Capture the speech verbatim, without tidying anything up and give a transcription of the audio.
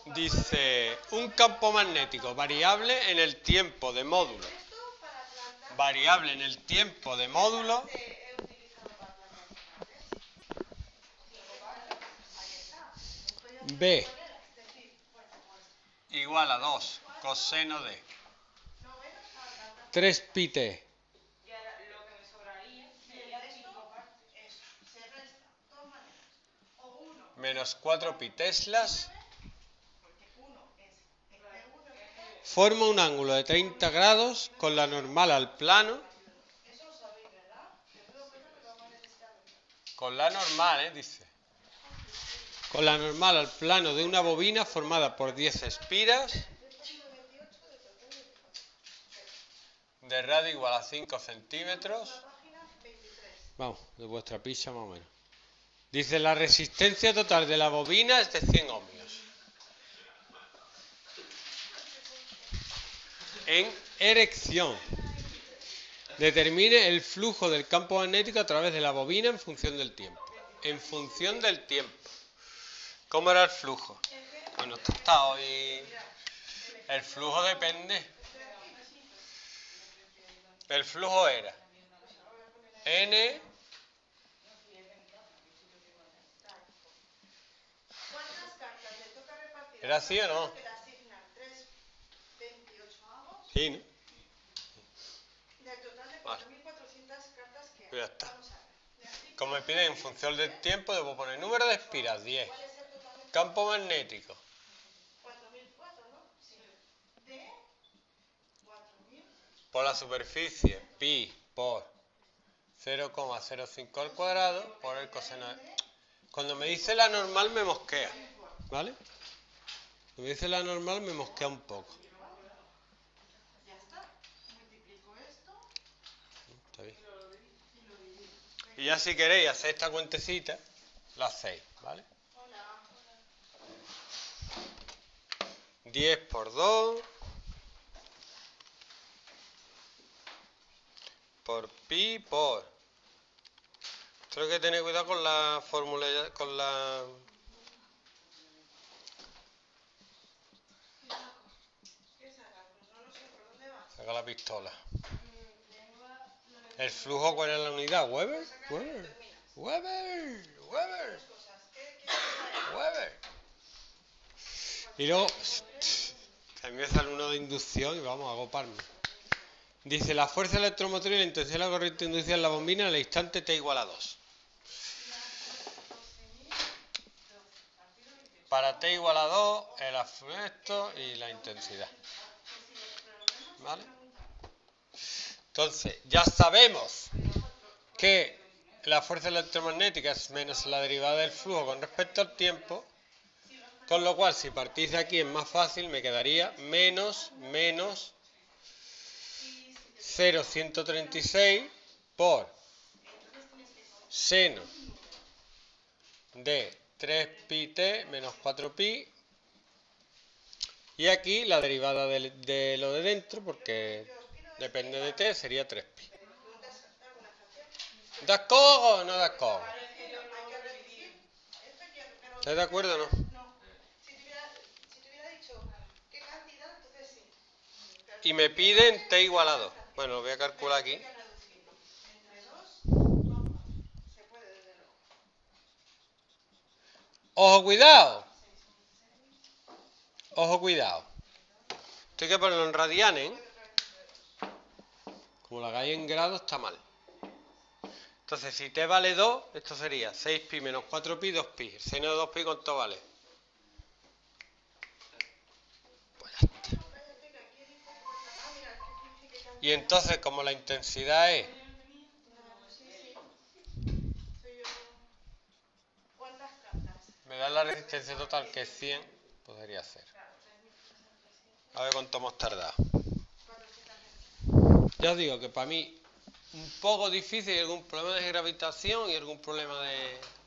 Dice, un campo magnético variable en el tiempo de módulo. Variable en el tiempo de módulo. B igual a dos coseno de tres pi t menos cuatro pi teslas forma un ángulo de treinta grados con la normal al plano. Con la normal, ¿eh? Dice. Con la normal al plano de una bobina formada por diez espiras de radio igual a cinco centímetros. Vamos, de vuestra pizza más o menos. Dice, la resistencia total de la bobina es de cien ohmios. En erección. Determine el flujo del campo magnético a través de la bobina en función del tiempo. En función del tiempo. ¿Cómo era el flujo? Bueno, esto está hoy. El flujo depende. El flujo era N. ¿Era así o no? Sí, ¿no? Vale. Pues ya está. Como me piden en función del tiempo, debo poner número de espiras, diez. Campo magnético. Por la superficie, pi por cero coma cero cinco al cuadrado por el coseno de... Cuando me dice la normal me mosquea, ¿vale? Cuando me dice la normal me mosquea un poco. Está bien. Y ya si queréis hacer esta cuentecita, la hacéis, ¿vale? diez por dos por pi por... Tengo que tener cuidado con la fórmula, con la... Saca la pistola. ¿El flujo cuál es la unidad? ¿Weber? ¿Weber? ¿Weber? ¿Weber? ¿Weber? Y luego... También me sale uno de inducción y vamos a agoparme. Dice, la fuerza electromotriz y la intensidad de la corriente inducida en la bombina en el instante t igual a dos. Para t igual a dos, el afecto y la intensidad. ¿Vale? Entonces, ya sabemos que la fuerza electromagnética es menos la derivada del flujo con respecto al tiempo, con lo cual, si partís de aquí es más fácil, me quedaría menos, menos cero coma ciento treinta y seis por seno de tres pi t menos cuatro pi. Y aquí la derivada de, de lo de dentro, porque depende de t, sería tres pi. ¿D'accordo o no d'accordo? ¿Estás de acuerdo o no? Y me piden t igual a dos. Bueno, lo voy a calcular aquí. Ojo, cuidado. Ojo, cuidado. Esto hay que ponerlo en radianes, ¿eh? Como lo hagáis en grados está mal. Entonces, si t vale dos, esto sería seis pi menos cuatro pi, dos pi. El seno de dos pi, ¿cuánto vale? Pues ya está. Y entonces, como la intensidad es... Me da la resistencia total, que es cien, podría ser. A ver cuánto hemos tardado. Ya os digo que para mí un poco difícil, algún problema de gravitación y algún problema de...